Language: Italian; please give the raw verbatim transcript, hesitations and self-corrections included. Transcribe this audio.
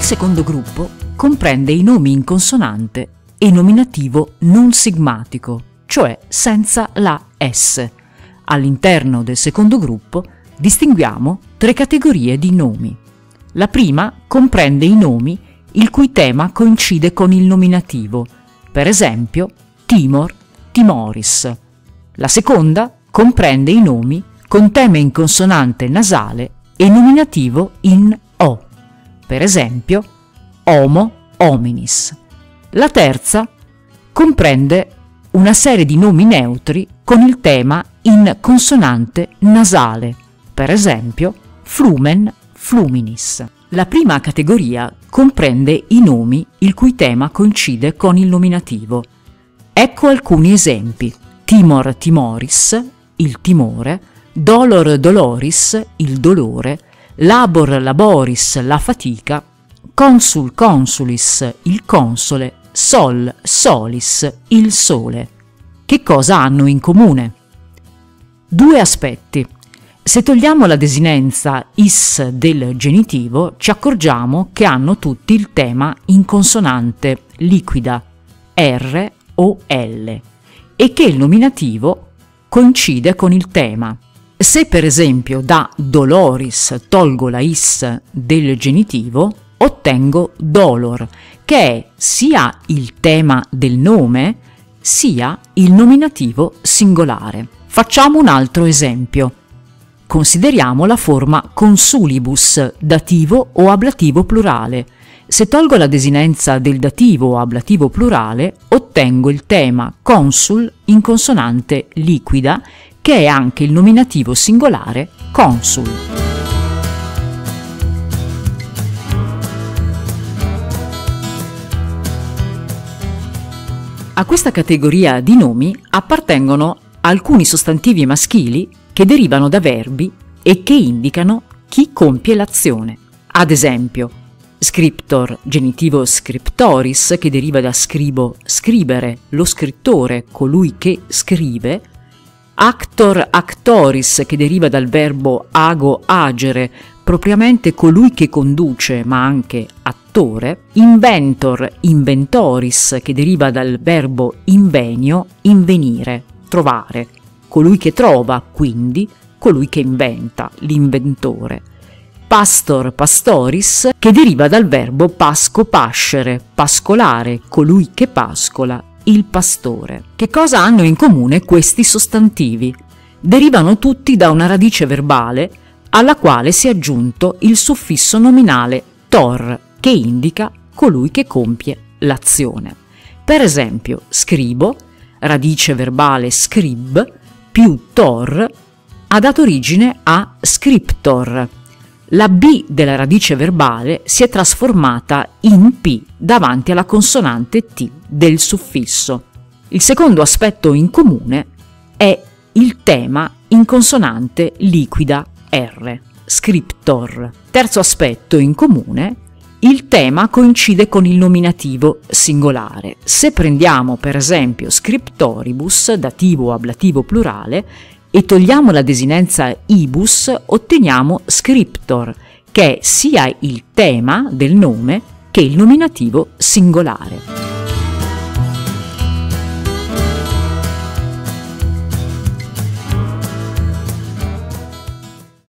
Il secondo gruppo comprende i nomi in consonante e nominativo non sigmatico, cioè senza la S. All'interno del secondo gruppo distinguiamo tre categorie di nomi. La prima comprende i nomi il cui tema coincide con il nominativo, per esempio Timor, Timoris. La seconda comprende i nomi con tema in consonante nasale e nominativo in O, per esempio Homo, Hominis. La terza comprende una serie di nomi neutri con il tema in consonante nasale, per esempio Flumen, Fluminis. La prima categoria comprende i nomi il cui tema coincide con il nominativo. Ecco alcuni esempi: Timor, Timoris, il timore; Dolor, Doloris, il dolore; Labor, Laboris, la fatica; Consul, Consulis, il console; Sol, Solis, il sole. Che cosa hanno in comune? Due aspetti. Se togliamo la desinenza is del genitivo, ci accorgiamo che hanno tutti il tema in consonante liquida R o L e che il nominativo coincide con il tema. Se per esempio da doloris tolgo la is del genitivo, ottengo dolor, che è sia il tema del nome sia il nominativo singolare. Facciamo un altro esempio. Consideriamo la forma consulibus, dativo o ablativo plurale. Se tolgo la desinenza del dativo o ablativo plurale, ottengo il tema consul in consonante liquida, che è anche il nominativo singolare consul. A questa categoria di nomi appartengono alcuni sostantivi maschili che derivano da verbi e che indicano chi compie l'azione. Ad esempio, scriptor, genitivo scriptoris, che deriva da scribo, scribere, lo scrittore, colui che scrive; actor, actoris, che deriva dal verbo ago, agere, propriamente colui che conduce, ma anche attore; inventor, inventoris, che deriva dal verbo invenio, invenire, trovare, colui che trova, quindi colui che inventa, l'inventore; pastor, pastoris, che deriva dal verbo pasco, pascere, pascolare, colui che pascola, il pastore. Che cosa hanno in comune questi sostantivi? Derivano tutti da una radice verbale alla quale si è aggiunto il suffisso nominale tor, che indica colui che compie l'azione. Per esempio, scribo, radice verbale scrib, più tor, ha dato origine a scriptor. La B della radice verbale si è trasformata in P davanti alla consonante T del suffisso. Il secondo aspetto in comune è il tema in consonante liquida R, scriptor. Terzo aspetto in comune: il tema coincide con il nominativo singolare. Se prendiamo per esempio scriptoribus, dativo o ablativo plurale, e togliamo la desinenza ibus, otteniamo scriptor, che è sia il tema del nome che il nominativo singolare.